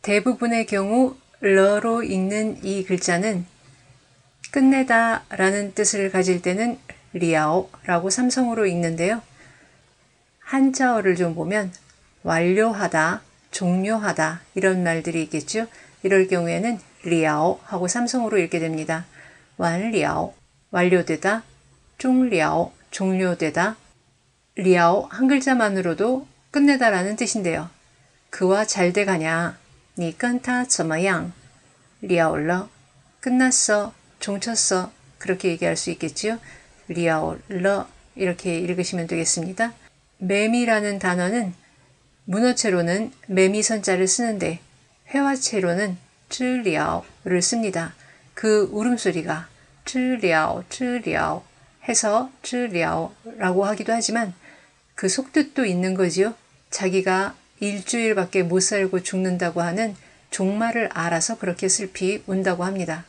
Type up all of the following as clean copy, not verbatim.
대부분의 경우 러로 읽는 이 글자는 끝내다 라는 뜻을 가질 때는 리아오라고 삼성으로 읽는데요. 한자어를 좀 보면 완료하다, 종료하다 이런 말들이 있겠죠. 이럴 경우에는 리아오 하고 삼성으로 읽게 됩니다. 완리아오, 완료되다, 종리아오, 종료되다. 리아오 한 글자만으로도 끝내다라는 뜻인데요. 그와 잘 돼가냐? 你跟他怎么样? 리아올러, 끝났어, 종쳤어 그렇게 얘기할 수 있겠지요. 리아올러 이렇게 읽으시면 되겠습니다. 매미라는 단어는 문어체로는 매미선자를 쓰는데 회화체로는 쯔리아오를 씁니다. 그 울음소리가 쯔리아오 쯔리아오 해서 쯔리아오라고 하기도 하지만 그 속뜻도 있는 거지요. 자기가 일주일밖에 못 살고 죽는다고 하는 종말을 알아서 그렇게 슬피 운다고 합니다.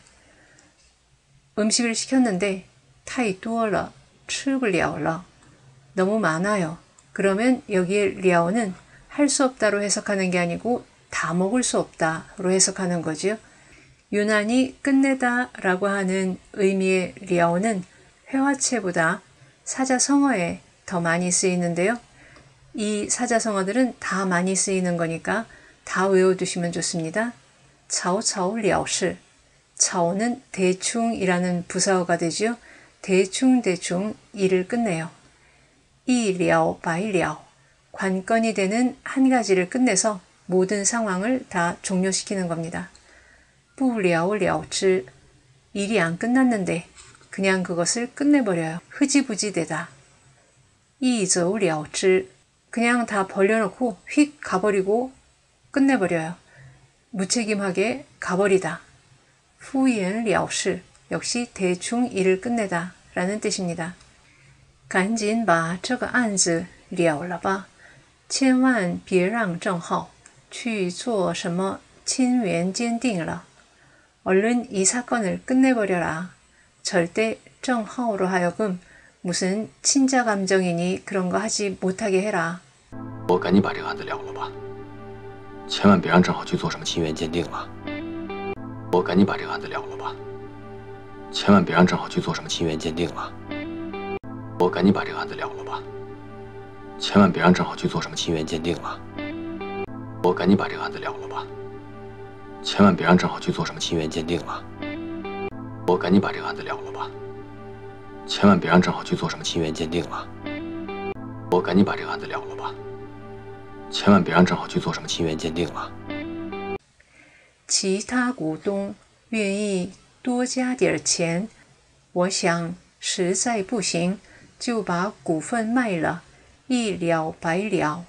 음식을 시켰는데 타이 뚜얼러, 츠블리아얼러 너무 많아요. 그러면 여기에 리아오는 할 수 없다로 해석하는 게 아니고 다 먹을 수 없다로 해석하는 거지요. 유난히 끝내다 라고 하는 의미의 리아오는 회화체보다 사자성어에 더 많이 쓰이는데요. 이 사자성어들은 다 많이 쓰이는 거니까 다 외워두시면 좋습니다. 차오차오 리아오시. 차오는 대충이라는 부사어가 되지요. 대충대충 일을 끝내요. 이 리아오 바이 리아오. 관건이 되는 한 가지를 끝내서 모든 상황을 다 종료시키는 겁니다. 부 리아오 리아오치. 일이 안 끝났는데 그냥 그것을 끝내버려요. 흐지부지 되다. 이저우 리아오치. 그냥 다 벌려놓고 휙 가버리고 끝내버려요. 무책임하게 가버리다. 후연 리아오시. 역시 대충 일을 끝내다 라는 뜻입니다. 赶紧把这个案子了了吧，千万别让郑浩去做什么亲缘鉴定了。 얼른 이 사건을 끝내버려라. 절대郑浩으로 하여금 무슨 친자 감정이니 그런 거 하지 못하게 해라. 我赶紧把这个案子了了吧，千万别让郑浩去做什么亲缘鉴定了。我赶紧把这个案子了了吧，千万别让郑浩去做什么亲缘鉴定了。我赶紧把这个案子了了吧，千万别让郑浩去做什么亲缘鉴定了。我赶紧把这个案子了了吧，千万别让郑浩去做什么亲缘鉴定了。我赶紧把这个案子了了吧，千万别让郑浩去做什么亲缘鉴定了。我赶紧把这个案子了了吧，千万别让郑浩去做什么亲缘鉴定了。 其他股东愿意多加点钱，我想实在不行就把股份卖了，一了百了。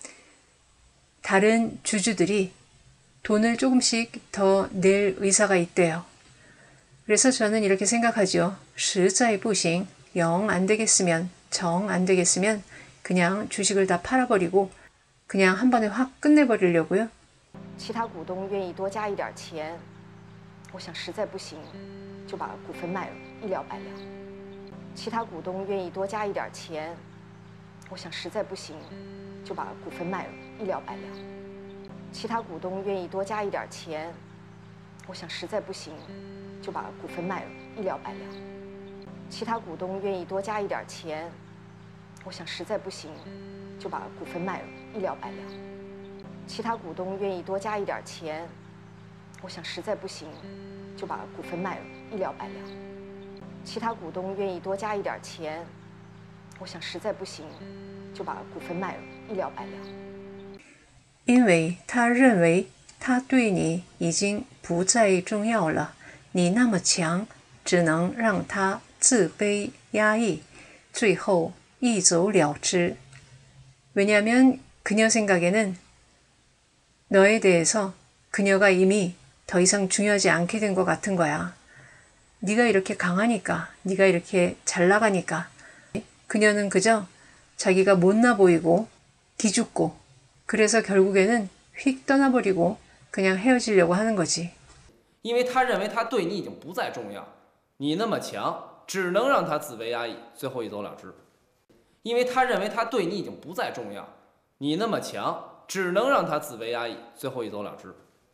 다른 주주들이 돈을 조금씩 더 낼 의사가 있대요. 그래서 저는 이렇게 생각하죠. 实在不行, 영 안 되겠으면, 정 안 되겠으면 그냥 주식을 다 팔아버리고 그냥 한 번에 확 끝내버리려고요. 其他股东愿意多加一点钱，我想实在不行就把股份卖了，一了百了。其他股东愿意多加一点钱，我想实在不行就把股份卖了，一了百了。其他股东愿意多加一点钱，我想实在不行就把股份卖了，一了百了。其他股东愿意多加一点钱，我想实在不行就把股份卖了，一了百了。其他股东愿意多加一点钱，我想实在不行就把股份卖了，一了百了。其他股东愿意多加一点钱，我想实在不行就把股份卖了，一了百了。 因为他认为他对你已经不再重要了，你那么强，只能让他自卑压抑，最后一走了之。 왜냐하면 그녀 생각에는 너에 대해서 그녀가 이미 더 이상 중요하지 않게 된 것 같은 거야. 네가 이렇게 강하니까, 네가 이렇게 잘 나가니까. 그녀는 그저 자기가 못나 보이고 기죽고 그래서 결국에는 휙 떠나버리고 그냥 헤어지려고 하는 거지. 因为他认为他对你已经不再重要，你那么强，只能让他自卑压抑，最后一走了之。因为他认为他对你已经不再重要，你那么强，只能让他自卑压抑，最后一走了之。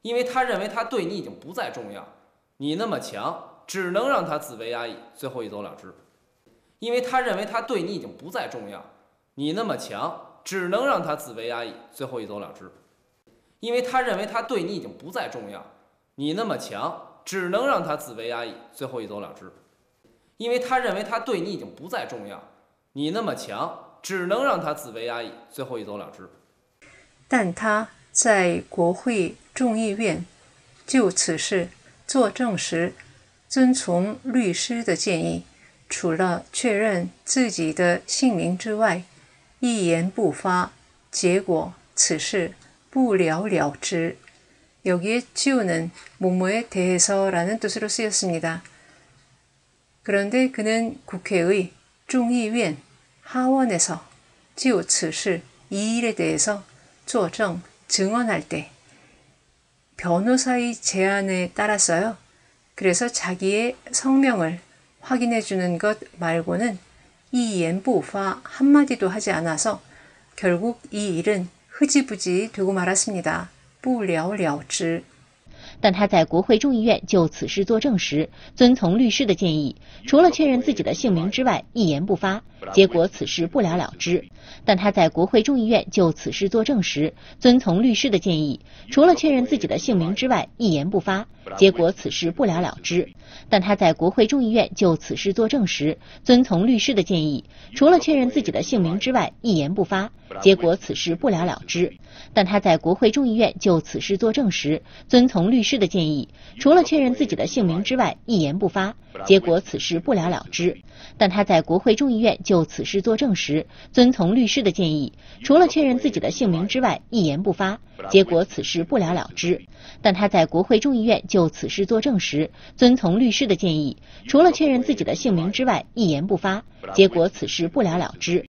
因为他认为他对你已经不再重要，你那么强，只能让他自卑压抑，最后一走了之。因为他认为他对你已经不再重要，你那么强，只能让他自卑压抑，最后一走了之。因为他认为他对你已经不再重要，你那么强，只能让他自卑压抑，最后一走了之。因为他认为他对你已经不再重要，你那么强，只能让他自卑压抑，最后一走了之。 但他在国会众议院就此事作证时，遵从律师的建议，除了确认自己的姓名之外，一言不发，结果此事不了了之. 여기에 치우는 뭐뭐에 대해서라는 뜻으로 쓰였습니다. 그런데 그는 국회의众议院 하원에서 就此事 이 일에 대해서 作证 증언할 때 변호사의 제안에 따랐어요. 그래서 자기의 성명을 확인해 주는 것 말고는 이 옌부파 한마디도 하지 않아서 결국 이 일은 흐지부지 되고 말았습니다. 不了了之。 但他在国会众议院就此事作证时，遵从律师的建议，除了确认自己的姓名之外，一言不发，结果此事不了了之。但他在国会众议院就此事作证时，遵从律师的建议，除了确认自己的姓名之外，一言不发，结果此事不了了之。但他在国会众议院就此事作证时，遵从律师的建议，除了确认自己的姓名之外，一言不发，结果此事不了了之。但他在国会众议院就此事作证时，遵从律师的建议，除了确认自己的姓名之外，一言不发，结果此事不了了之。但他在国会众议院就此事作证时，遵从律师的建议，除了确认自己的姓名之外，一言不发，结果此事不了了之。但他在国会众议院就此事作证时，遵从律师的建议，除了确认自己的姓名之外，一言不发，结果此事不了了之。